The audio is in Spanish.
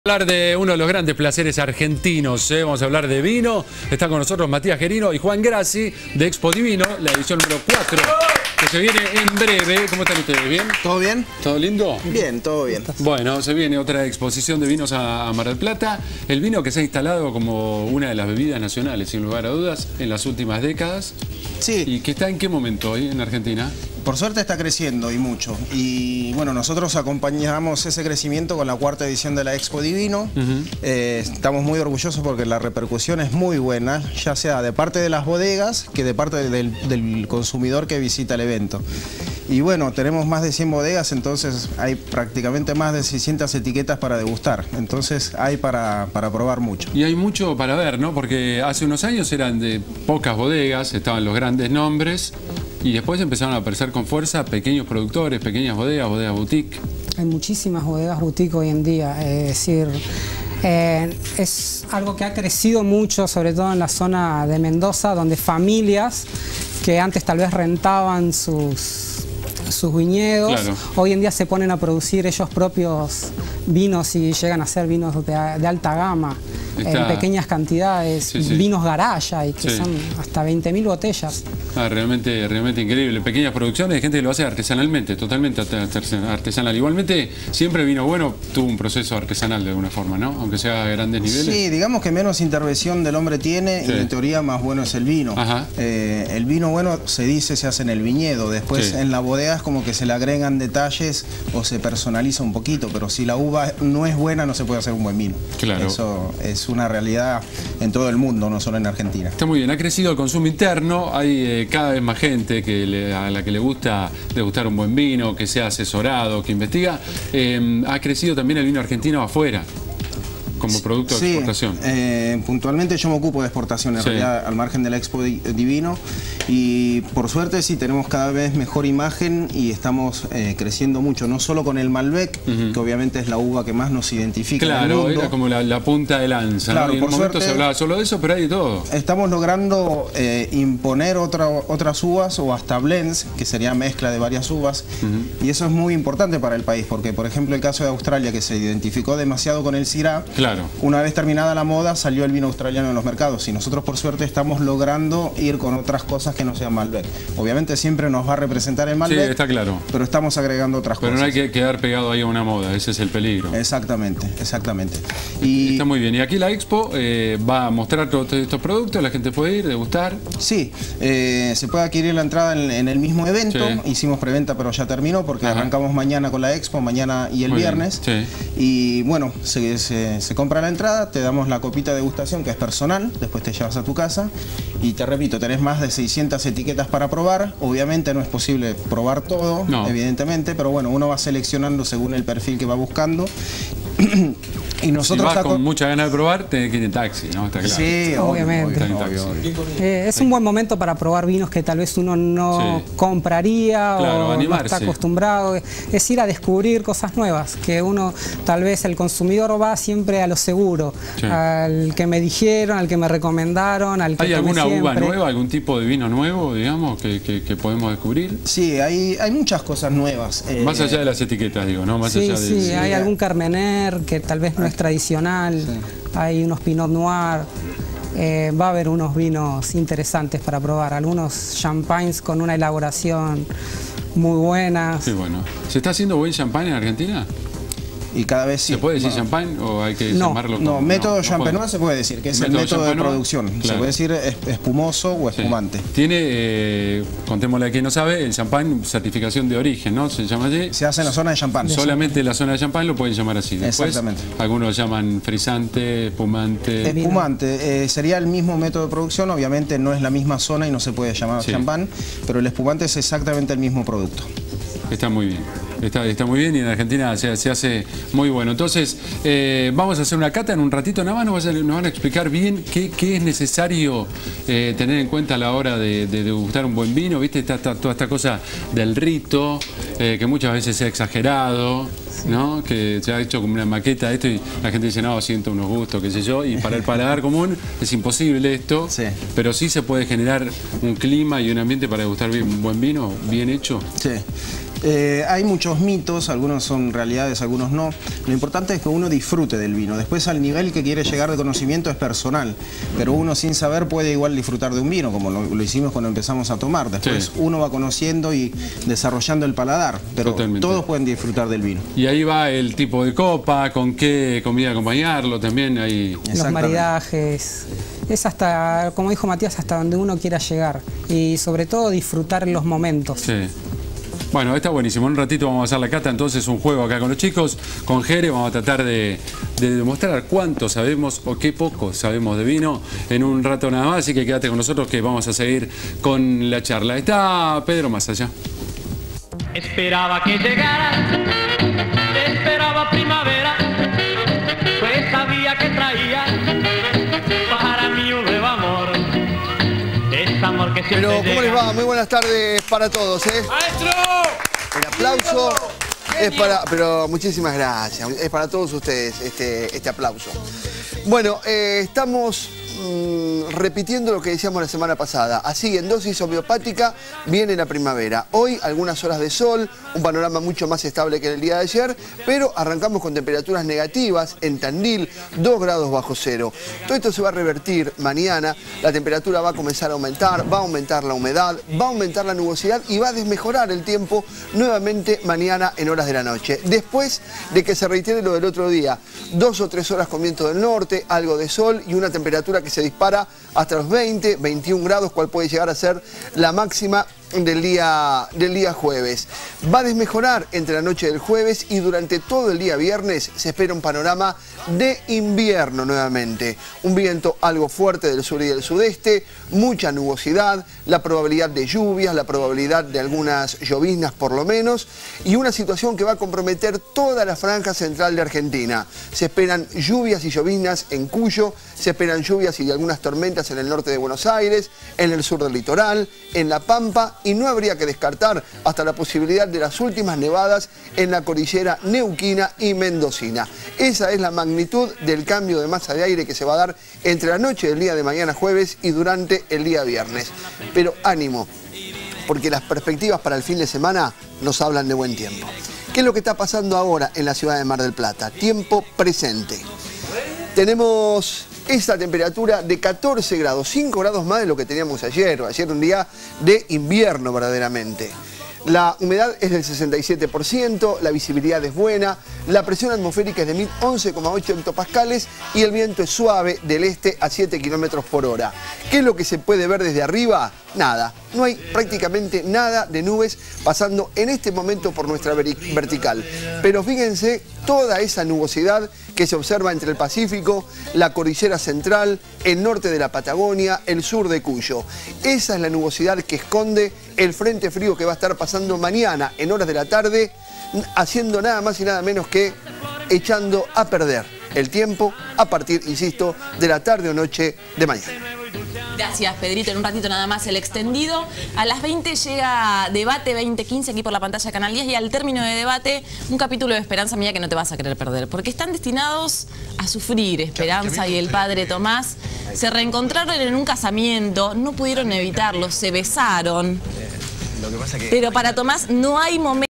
Hablar de uno de los grandes placeres argentinos, vamos a hablar de vino. Está con nosotros Matías Gerino y Juan Grassi de Expo Divino, la edición número 4, que se viene en breve. ¿Cómo están ustedes? ¿Bien? ¿Todo bien? ¿Todo lindo? Bien, todo bien. Bueno, se viene otra exposición de vinos a Mar del Plata. El vino que se ha instalado como una de las bebidas nacionales, sin lugar a dudas, en las últimas décadas. Sí. ¿Y que está en qué momento hoy en Argentina? Por suerte está creciendo y mucho. Y bueno, nosotros acompañamos ese crecimiento con la 4ª edición de la Expo Divino. Estamos muy orgullosos porque la repercusión es muy buena, ya sea de parte de las bodegas que de parte del consumidor que visita el evento. Y bueno, tenemos más de 100 bodegas, entonces hay prácticamente más de 600 etiquetas para degustar. Entonces hay para probar mucho. Y hay mucho para ver, ¿no? Porque hace unos años eran de pocas bodegas, estaban los grandes nombres. Y después empezaron a aparecer con fuerza pequeños productores, pequeñas bodegas, bodegas boutique. Hay muchísimas bodegas boutique hoy en día, es decir, es algo que ha crecido mucho, sobre todo en la zona de Mendoza, donde familias que antes tal vez rentaban sus viñedos, claro, hoy en día se ponen a producir ellos propios vinos y llegan a ser vinos de alta gama. En pequeñas cantidades, vinos Garaya y que son hasta 20.000 botellas. Realmente increíble. Pequeñas producciones de gente que lo hace artesanalmente, totalmente artesanal. Igualmente, siempre vino bueno, tuvo un proceso artesanal de alguna forma, ¿no? Aunque sea a grandes niveles. Sí, digamos que menos intervención del hombre tiene y en teoría más bueno es el vino. El vino bueno se dice se hace en el viñedo, después en la bodega es como que se le agregan detalles o se personaliza un poquito, pero si la uva no es buena no se puede hacer un buen vino. Claro. Eso es una realidad en todo el mundo, no solo en Argentina. Está muy bien, ha crecido el consumo interno, hay cada vez más gente a la que le gusta degustar un buen vino, que sea asesorado, que investiga. Ha crecido también el vino argentino afuera, como producto de exportación. Puntualmente yo me ocupo de exportación, en realidad, al margen de la Expo Divino. Y por suerte sí tenemos cada vez mejor imagen y estamos creciendo mucho, no solo con el Malbec, que obviamente es la uva que más nos identifica. Claro, era como la punta de lanza, claro, ¿no? Y en un momento se hablaba solo de eso, pero hay de todo. Estamos logrando imponer otras uvas o hasta blends, que sería mezcla de varias uvas, y eso es muy importante para el país, porque por ejemplo el caso de Australia, que se identificó demasiado con el Syrah, una vez terminada la moda salió el vino australiano en los mercados y nosotros por suerte estamos logrando ir con otras cosas que no sean Malbec. Obviamente siempre nos va a representar el Malbec, está claro, pero estamos agregando otras cosas. Pero no hay que quedar pegado ahí a una moda, ese es el peligro. Exactamente, exactamente. Y está muy bien. Y aquí la Expo va a mostrar todos estos productos, la gente puede ir, degustar. Sí, se puede adquirir la entrada en el mismo evento. Hicimos preventa pero ya terminó porque arrancamos mañana con la Expo, mañana y el viernes. Y bueno, se compra la entrada, te damos la copita de degustación que es personal, después te llevas a tu casa y te repito, tenés más de 600 etiquetas para probar. Obviamente no es posible probar todo, evidentemente, pero bueno, uno va seleccionando según el perfil que va buscando. Y nosotros si vas con mucha ganas de probar, tenés que ir en taxi, ¿no? Está claro. Sí, obviamente. Es un buen momento para probar vinos que tal vez uno no compraría o no está acostumbrado. Es ir a descubrir cosas nuevas, que uno, tal vez el consumidor va siempre a lo seguro, al que me dijeron, al que me recomendaron, al que ¿Hay alguna uva nueva, algún tipo de vino nuevo, digamos, que podemos descubrir? Sí, hay muchas cosas nuevas. Más allá de las etiquetas, digo, ¿no? Más allá de, hay algún Carmener que tal vez no es tradicional, hay unos Pinot Noir, va a haber unos vinos interesantes para probar, algunos champagnes con una elaboración muy buena. Sí, bueno. ¿Se está haciendo buen champán en Argentina? Y cada vez sí. ¿Se puede decir champán o hay que llamarlo como...? No, método champenois se puede decir, que es el método de producción. Se puede decir espumoso o espumante. Tiene, contémosle a quien no sabe, el champán certificación de origen, ¿no? Se llama allí. Se hace en la zona de champán. Solamente en la zona de champán lo pueden llamar así. Después, exactamente. Algunos llaman frisante, espumante. Espumante, sería el mismo método de producción, obviamente no es la misma zona y no se puede llamar champán, pero el espumante es exactamente el mismo producto. Está muy bien. Está muy bien y en Argentina se hace muy bueno. Entonces, vamos a hacer una cata en un ratito. Nada más nos van a explicar bien qué es necesario tener en cuenta a la hora de degustar un buen vino. ¿Viste? Está toda esta cosa del rito, que muchas veces se ha exagerado, ¿no? Que se ha hecho como una maqueta de esto y la gente dice, no, siento unos gustos, qué sé yo. Y para el paladar común es imposible esto, pero sí se puede generar un clima y un ambiente para degustar un buen vino, bien hecho. Sí. Hay muchos mitos, algunos son realidades, algunos no. Lo importante es que uno disfrute del vino. Después, al nivel que quiere llegar de conocimiento es personal, pero uno sin saber puede igual disfrutar de un vino, como lo hicimos cuando empezamos a tomar. Después uno va conociendo y desarrollando el paladar, pero todos pueden disfrutar del vino. Y ahí va el tipo de copa, con qué comida acompañarlo también. Ahí. Los maridajes. Es hasta, como dijo Matías, hasta donde uno quiera llegar. Y sobre todo disfrutar los momentos. Sí. Bueno, está buenísimo. En un ratito vamos a hacer la cata, entonces un juego acá con los chicos. Con Jere vamos a tratar de demostrar cuánto sabemos o qué poco sabemos de vino en un rato nada más. Así que quédate con nosotros que vamos a seguir con la charla. Está Pedro más allá. Esperaba que llegaras, esperaba primavera, pues sabía que traías para mí un nuevo amor. Es amor que siempre Pero, ¿cómo les va? Muy buenas tardes para todos, ¿eh? ¡Maestro! El aplauso es para... Pero muchísimas gracias. Es para todos ustedes este aplauso. Bueno, estamos repitiendo lo que decíamos la semana pasada. Así, en dosis homeopática, viene la primavera. Hoy, algunas horas de sol, un panorama mucho más estable que en el día de ayer, pero arrancamos con temperaturas negativas en Tandil, 2 grados bajo cero. Todo esto se va a revertir mañana, la temperatura va a comenzar a aumentar, va a aumentar la humedad, va a aumentar la nubosidad y va a desmejorar el tiempo nuevamente mañana en horas de la noche. Después de que se reitere lo del otro día, 2 o 3 horas con viento del norte, algo de sol y una temperatura que se dispara hasta los 20, 21 grados, cual puede llegar a ser la máxima del día jueves. Va a desmejorar entre la noche del jueves y durante todo el día viernes se espera un panorama de invierno nuevamente. Un viento algo fuerte del sur y del sudeste, mucha nubosidad, la probabilidad de lluvias, la probabilidad de algunas lloviznas por lo menos, y una situación que va a comprometer toda la franja central de Argentina. Se esperan lluvias y lloviznas en Cuyo, se esperan lluvias y algunas tormentas en el norte de Buenos Aires, en el sur del litoral, en La Pampa, y no habría que descartar hasta la posibilidad de las últimas nevadas en la cordillera neuquina y mendocina. Esa es la magnitud del cambio de masa de aire que se va a dar entre la noche del día de mañana jueves y durante el día viernes. Pero ánimo, porque las perspectivas para el fin de semana nos hablan de buen tiempo. ¿Qué es lo que está pasando ahora en la ciudad de Mar del Plata? Tiempo presente. Tenemos esta temperatura de 14 grados, 5 grados más de lo que teníamos ayer. Ayer un día de invierno verdaderamente. La humedad es del 67%, la visibilidad es buena, la presión atmosférica es de 1011,8 hectopascales y el viento es suave del este a 7 kilómetros por hora. ¿Qué es lo que se puede ver desde arriba? Nada. No hay prácticamente nada de nubes pasando en este momento por nuestra vertical. Pero fíjense toda esa nubosidad que se observa entre el Pacífico, la cordillera central, el norte de la Patagonia, el sur de Cuyo. Esa es la nubosidad que esconde el frente frío que va a estar pasando mañana en horas de la tarde, haciendo nada más y nada menos que echando a perder el tiempo a partir, insisto, de la tarde o noche de mañana. Gracias, Pedrito. En un ratito nada más el extendido. A las 20 llega Debate 2015 aquí por la pantalla de Canal 10 y al término de Debate un capítulo de Esperanza Mía que no te vas a querer perder porque están destinados a sufrir. Esperanza y el padre Tomás se reencontraron en un casamiento, no pudieron evitarlo, se besaron. Pero para Tomás no hay momento